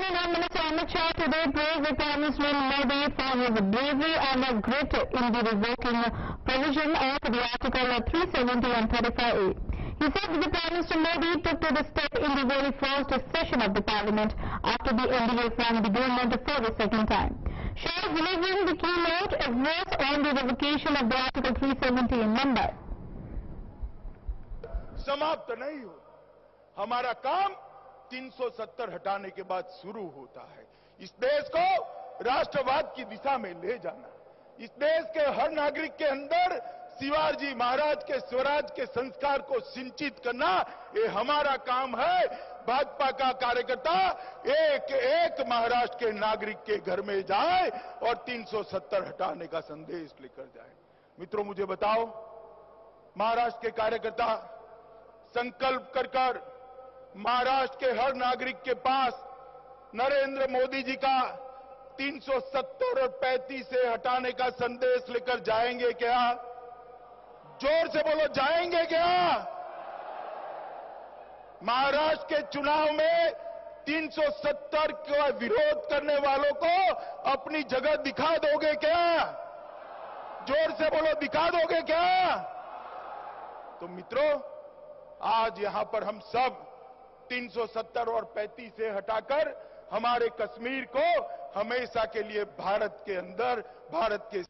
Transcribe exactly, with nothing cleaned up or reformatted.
Honorable Prime Minister Amit Shah today praised the Prime Minister Modi for his bravery and grit in the revoking provision of the Article three seventy and thirty-five A. He said that the Prime Minister Modi took to the step in the very first session of the Parliament after the N D A formed the government for the second time. Shah is delivering the keynote address on the revocation of the Article three seventy in Mumbai. समाप्त नहीं हो, हमारा काम तीन सौ सत्तर हटाने के बाद शुरू होता है। इस देश को राष्ट्रवाद की दिशा में ले जाना, इस देश के हर नागरिक के अंदर शिवाजी महाराज के स्वराज के संस्कार को सिंचित करना, ये हमारा काम है। भाजपा का कार्यकर्ता एक एक महाराष्ट्र के नागरिक के घर में जाए और तीन सौ सत्तर हटाने का संदेश लेकर जाए। मित्रों, मुझे बताओ, महाराष्ट्र के कार्यकर्ता संकल्प कर कर महाराष्ट्र के हर नागरिक के पास नरेंद्र मोदी जी का तीन सौ सत्तर और पैंतीस से हटाने का संदेश लेकर जाएंगे क्या? जोर से बोलो, जाएंगे क्या? महाराष्ट्र के चुनाव में तीन सौ सत्तर का विरोध करने वालों को अपनी जगह दिखा दोगे क्या? जोर से बोलो, दिखा दोगे क्या? तो मित्रों, आज यहां पर हम सब तीन सौ सत्तर और पैंतीस से हटाकर हमारे कश्मीर को हमेशा के लिए भारत के अंदर, भारत के